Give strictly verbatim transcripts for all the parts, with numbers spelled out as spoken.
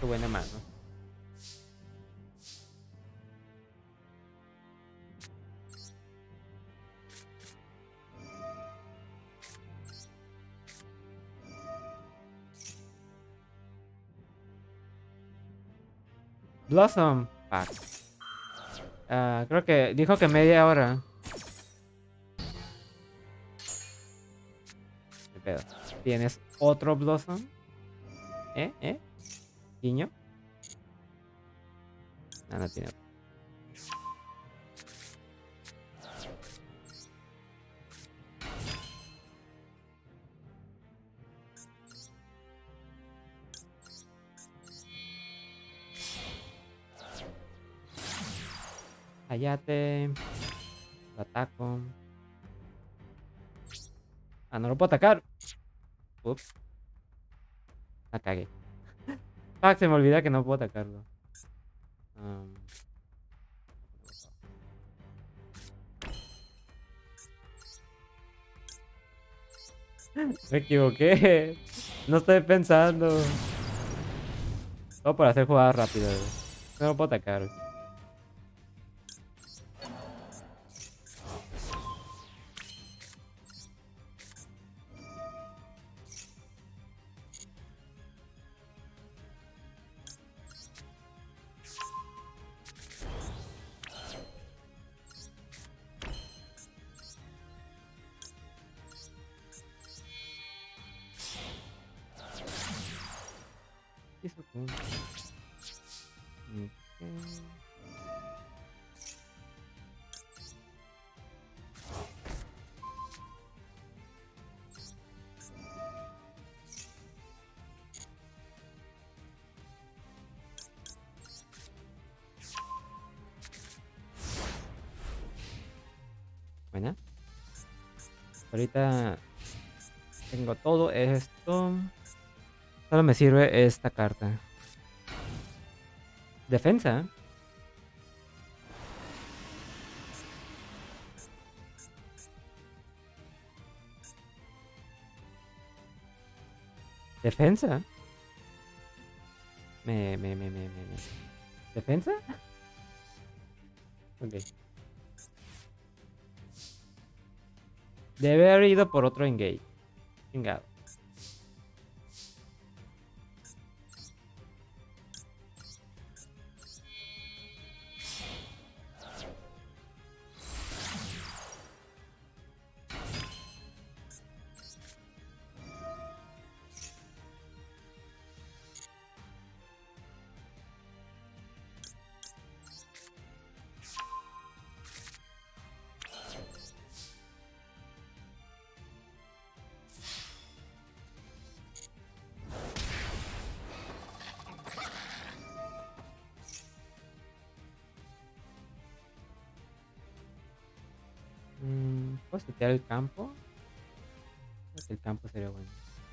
Qué buena mano. Blossom Pack. Ah, creo que dijo que media hora. ¿Qué pedo? ¿Tienes otro Blossom? ¿Eh? ¿Eh? ¿Guiño? No, no tiene. Hayate. Lo ataco. Ah, no lo puedo atacar. Ups. La cagué. Fuck, se me olvida que no puedo atacarlo. Um, me equivoqué. No estoy pensando. Todo por hacer jugadas rápidas. No lo puedo atacar. Hizo un- Ok. Bueno, ahorita tengo todo esto. Solo me sirve esta carta. Defensa. Defensa. Me, me, me, me, me, me. ¿Defensa? Ok. Debe haber ido por otro engage. Chingado. Mm, ¿puedo setear el campo? Creo que el campo sería bueno.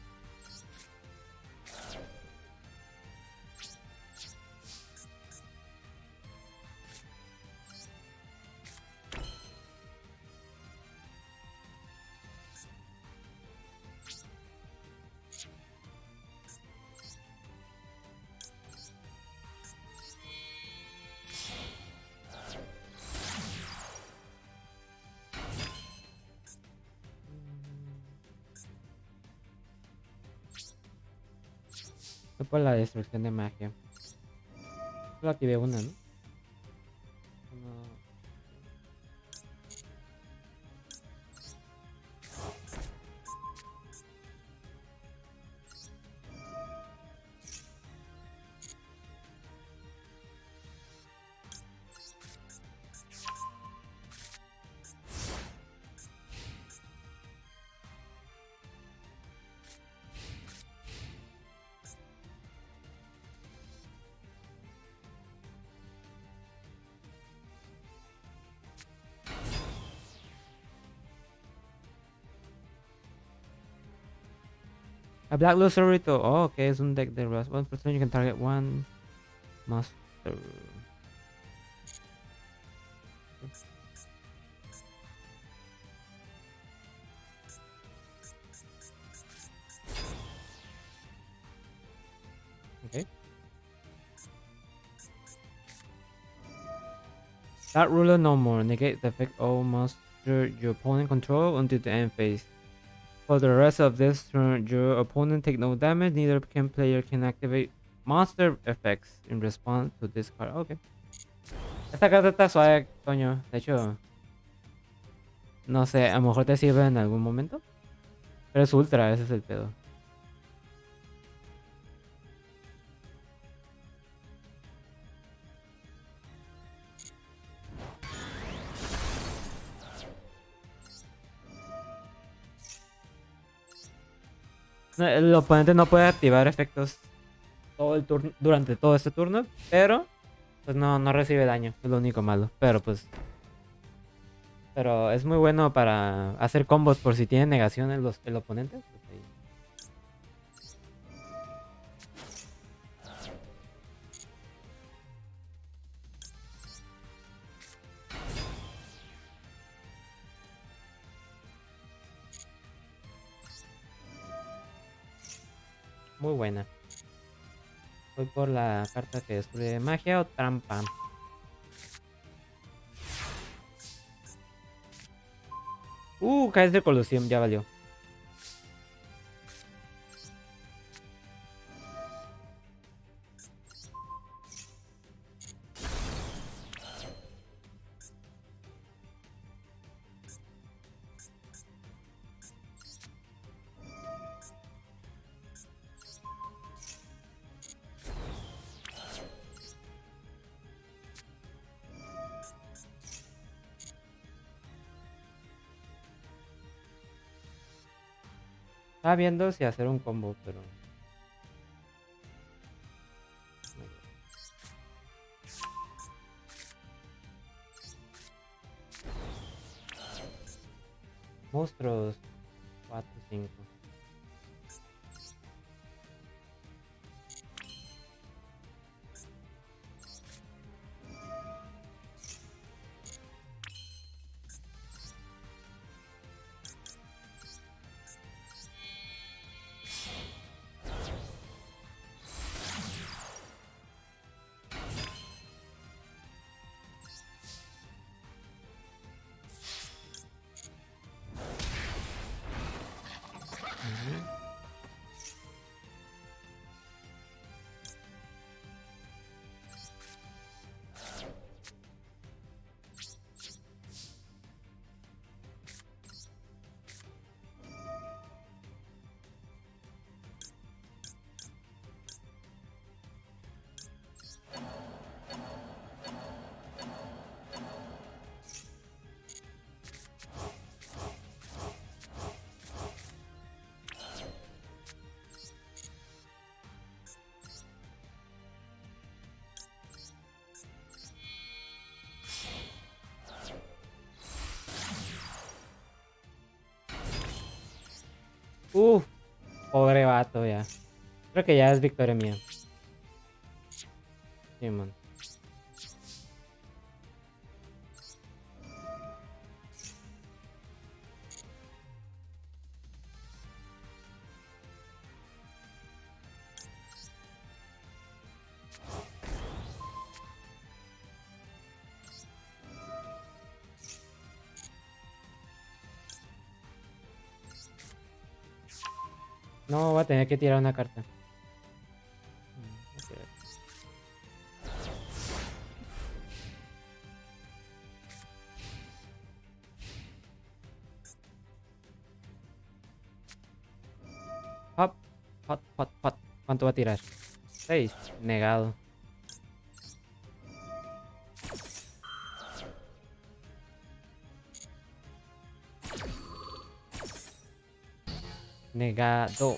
Fue por la destrucción de magia. Solo activé una, ¿no? No. A Black Loser Rito. Oh, ok, es un deck de Rust. One person you can target one monster. Ok. That ruler no more. Negate the effect of monster your opponent control until the end phase. For the rest of this turn, your opponent take no damage. Neither can player can activate monster effects in response to this card. Ok. Esta carta está suave, coño. De hecho, no sé, a lo mejor te sirve en algún momento. Pero es ultra, ese es el pedo. No, el oponente no puede activar efectos todo el turno durante todo este turno, pero pues no, no recibe daño, es lo único malo. Pero pues, pero es muy bueno para hacer combos por si tiene negaciones los, el oponente. Pues ahí. Muy buena. Voy por la carta que destruye magia o trampa. Uh, caes de colusión, ya valió. Estaba viendo si hacer un combo, pero... Monstruos. cuatro, cinco. Uf, pobre vato ya. Creo que ya es victoria mía. Sí, man. No, voy a tener que tirar una carta. Hop, hot, hot, hot. ¿Cuánto va a tirar? seis. Negado. Negado.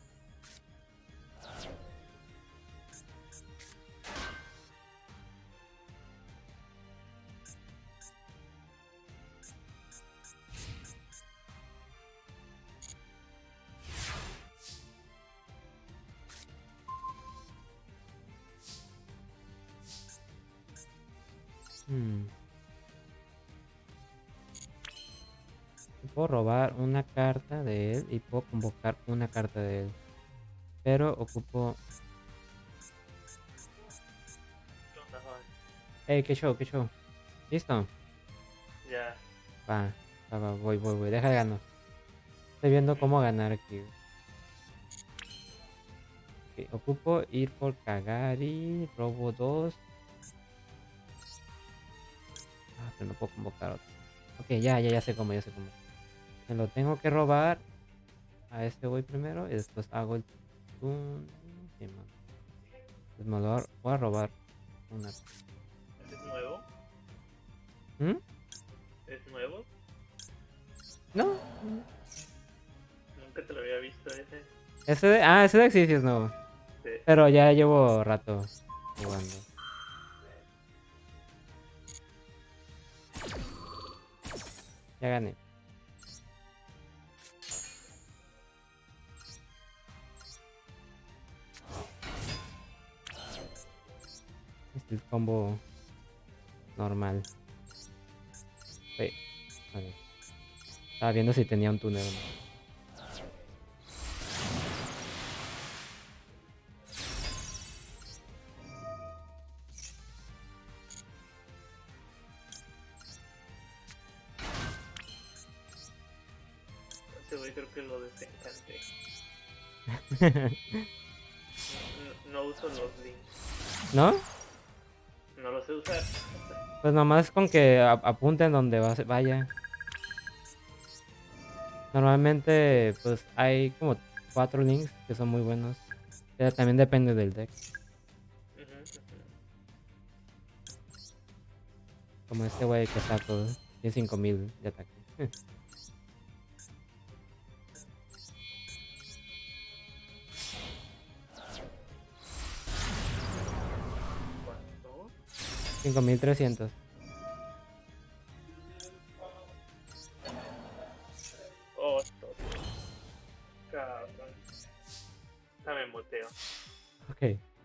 Hmm. Puedo robar una carta de él y puedo convocar una carta de él. Pero ocupo... Hey, qué show, qué show. Listo. Ya. Va, va, va, voy, voy, voy. Deja de ganar. Estoy viendo cómo ganar aquí. Ok, ocupo ir por Kagari, robo dos. Ah, pero no puedo convocar otro. Ok, ya, ya, ya sé cómo, ya sé cómo. Me lo tengo que robar. A este voy primero y después hago el tun. Sí, man. Pues me lo voy a- voy a robar una. ¿Es nuevo? ¿Mm? ¿Es nuevo? No. Nunca te lo había visto ese. Ese de, ah, ese de sí, sí es nuevo. Sí. Pero ya llevo rato jugando. Ya gané. Este es el combo normal. Sí. A ver. Estaba viendo si tenía un túnel o no. Ese güey creo que lo desencanté. No, no uso los links. ¿No? No los sé usar. Pues nomás con que ap- apunten donde va- vaya. Normalmente, pues hay como cuatro links que son muy buenos. Pero también depende del deck. Ujú, ujú. Como este güey que saco. Tiene cinco mil de ataque. ¿Cuánto? cinco mil trescientos. Otro. Cabrón. Dame muteo. Ok.